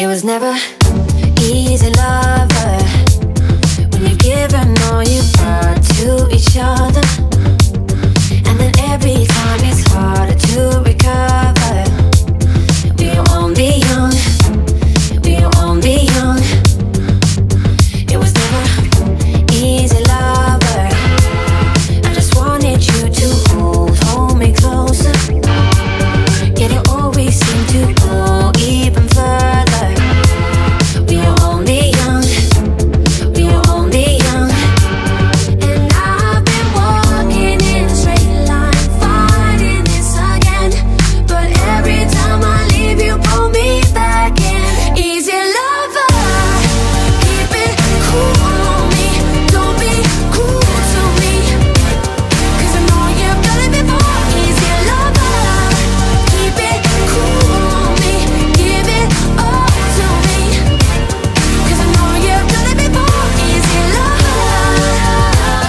It was never easy, lover, when you've given all you got to each other, and then every time it's harder to recover. We were only young, we were only young. It was never easy, lover. I just wanted you to hold me closer, yet it always seemed to go even further. We were only young, we were only young. And I've been walking in a straight line, fighting this again, but every time I leave you pull me back in. Easy, lover, keep it cool on me, don't be cruel to me, 'cause I know you've done it before. Easy, lover, keep it cool on me, give it all to me, 'cause I know you've done it before. Easy, lover,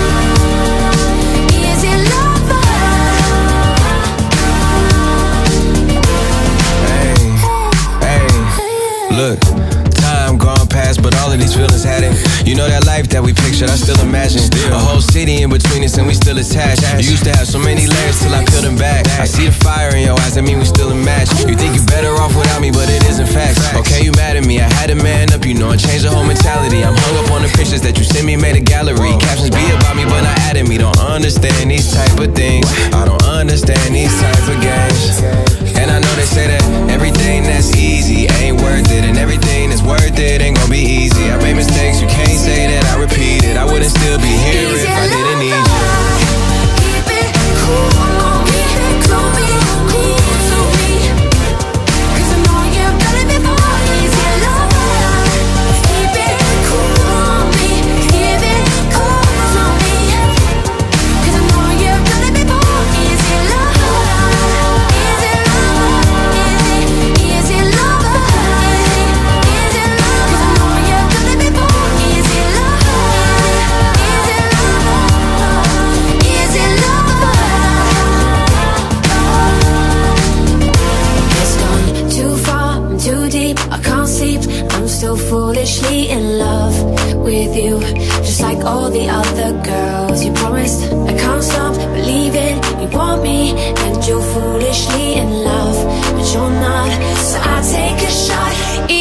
easy, lover. Hey, look, time gone past, but all of these feelings hadn't. You know that life that we pictured, I still imagine. A whole city in between us and we still attached. You used to have so many layers till I peeled them back. I see the fire in your eyes, that mean we still a match. You think you better off without me, but it isn't fact. Okay, you mad at me, I had to man up, you know, and change the whole mentality. I'm hung up on the pictures that you sent me, made a gallery. Captions be about me, but not at me. Don't understand these type of things, I don't understand these type of games. And I know they say that everything that's easy ain't worth it, and everything that's worth it ain't gonna be easy. I made mistakes, you can't say that I repeat it. I wouldn't still be here if I didn't need you. Keep it cool on me, don't be cruel to me, 'cause I know you've done it before. Easy, lover, keep it cool on me, give it all to me, 'cause I know you've done it before. Easy, lover, easy, easy, lover, easy, 'cause I know you've done it before. Easy, lover, easy, lover. It's gone too far, I'm too deep, I can't sleep. I'm still foolishly in love with you, just like all the other girls. You promised I can't stop believing you want me, and you're foolishly in love, but you're not. So I take a shot.